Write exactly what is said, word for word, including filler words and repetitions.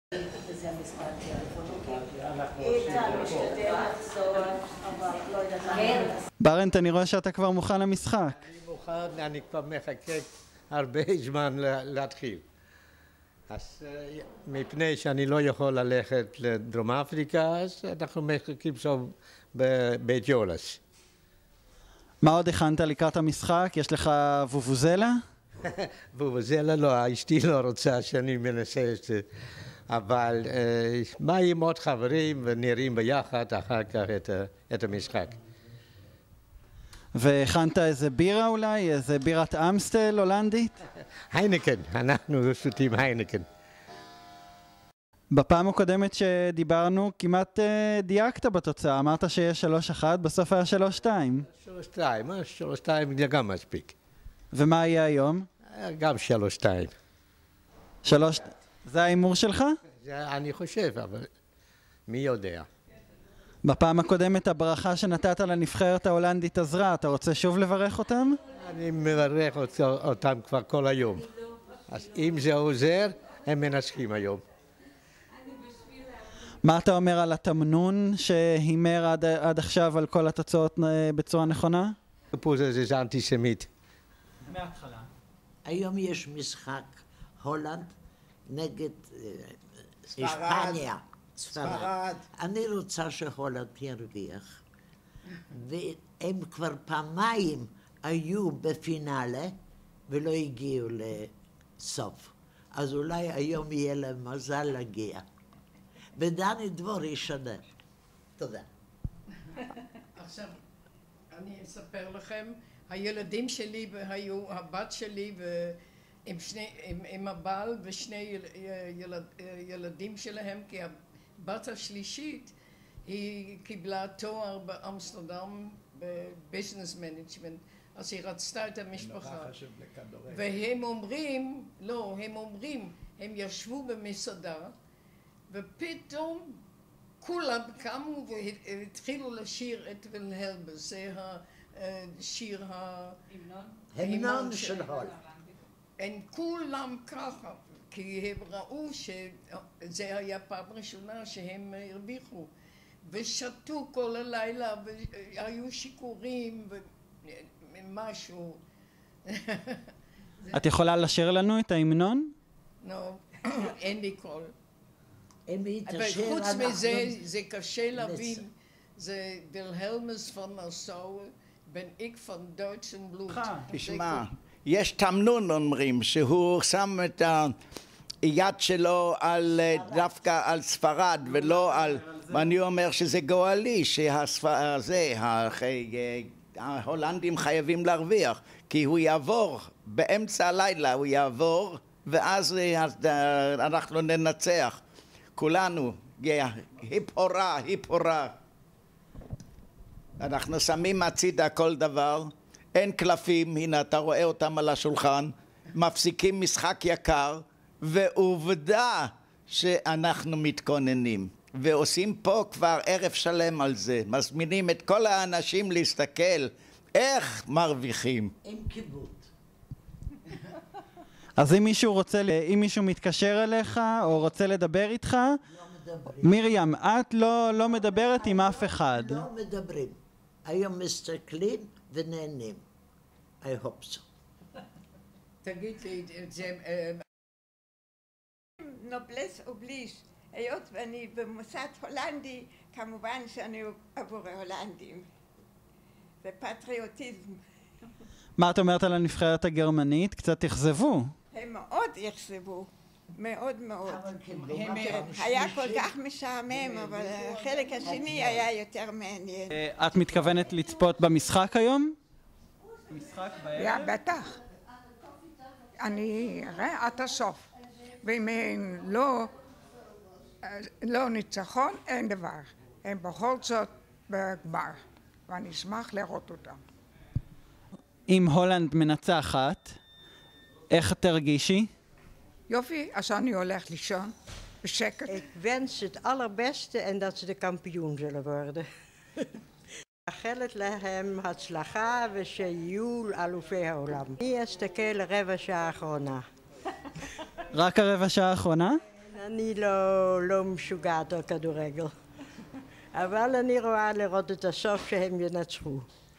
וזה המשחק איתן משתדל לחזור, אבל לא יודעת מה. ברנט, אני רואה שאתה כבר מוכן למשחק. אני מוכן, אני כבר מחכה הרבה זמן להתחיל. אז מפני שאני לא יכול ללכת לדרום אפריקה, אז אנחנו מחכים שם בבית יולס. מה עוד הכנת לקראת המשחק? יש לך וובוזלה? וובוזלה לא, אשתי לא רוצה שאני מנסה את זה. אבל מה עם עוד חברים ונראים ביחד אחר כך את, את המשחק. והכנת איזה בירה אולי? איזה בירת אמסטל הולנדית? היינקן, אנחנו שותים היינקן. בפעם הקודמת שדיברנו כמעט uh, דייקת בתוצאה, אמרת שיש שלוש אחת, בסוף היה שלוש שתיים. שלוש שתיים, שלוש שתיים זה גם מספיק. ומה יהיה היום? גם שלוש שתיים. שלוש... זה האימור שלך? זה אני חושב, אבל מי יודע. בפעם הקודמת הברכה שנתת לנבחרת ההולנדית עזרה, אתה רוצה שוב לברך אותם? אני מברך אותם כבר כל היום. אז אם זה עוזר, הם מנצחים היום. מה אתה אומר על התמנון שהימר עד, עד עכשיו על כל התוצאות בצורה נכונה? הסיפור הזה זה אנטיסמית. מההתחלה. היום יש משחק הולנד נגד היספניה. ספרד. אני רוצה שהולנד ירוויח. והם כבר פעמיים היו בפינאלה ולא הגיעו לסוף. אז אולי היום יהיה להם מזל להגיע. ודני דבור ישנה. תודה. עכשיו, אני אספר לכם, הילדים שלי והיו, הבת שלי ועם שני, עם, עם הבעל ושני ילד, ילדים שלהם, כי הבת השלישית היא קיבלה תואר באמסטרדם בביזנס מנג'מנט, אז היא רצתה את המשפחה. והם אומרים, לא, הם אומרים, הם ישבו במסעדה, ופתאום כולם קמו והתחילו לשיר את וילהלמס, זה השיר ההמנון של הולנד. הם כולם ככה, כי הם ראו שזה היה פעם ראשונה שהם הרוויחו, ושתו כל הלילה והיו שיכורים ומשהו. את יכולה לשיר לנו את ההמנון? לא, אין לי קול. אבל חוץ מזה, זה קשה להבין, זה וילהלמס פון נאסאו, בן איק פון דויטשן בלוט. תשמע, יש תמנון אומרים, שהוא שם את היד שלו על, דווקא על ספרד ולא על, ואני אומר שזה גואלי, שזה, ההולנדים חייבים להרוויח, כי הוא יעבור, באמצע הלילה הוא יעבור, ואז אנחנו ננצח. כולנו, היפ הורא, היפ הורא. אנחנו שמים הצידה כל דבר, אין קלפים, הנה אתה רואה אותם על השולחן, מפסיקים משחק יקר, ועובדה שאנחנו מתכוננים. ועושים פה כבר ערב שלם על זה, מזמינים את כל האנשים להסתכל איך מרוויחים. עם קיבוט. אז אם מישהו רוצה, אם מישהו מתקשר אליך או רוצה לדבר איתך, לא מדברים. מרים, את לא, לא מדברת עם אף אחד. לא מדברים. היום מסתכלים ונהנים. I hope so. תגיד לי, זה... נובלס אובליש. היות ואני במוסד הולנדי, כמובן שאני עבור ההולנדים. זה פטריוטיזם. מה את אומרת על הנבחרת הגרמנית? קצת תחזבו. הם מאוד יחזבו, מאוד מאוד. הם היה כל כך משעמם, אבל החלק השני היה יותר מעניין. את מתכוונת לצפות במשחק היום? משחק בערב? בטח. אני אראה עד הסוף. ואם אין לא, לא ניצחון, אין דבר. הם בכל זאת בגמר, ואני אשמח לראות אותם. אם הולנד מנצחת, איך תרגישי? יופי, אז אני הולך לישון בשקט. Ik wens het allerbeste en dat ze de kampioen zullen worden. מאחלת להם הצלחה ושיהיו אלופי העולם. אני אסתכל לרבע שעה האחרונה. רק הרבע שעה האחרונה? אני לא, לא משוגעת על כדורגל. אבל אני רואה לראות את הסוף שהם ינצחו.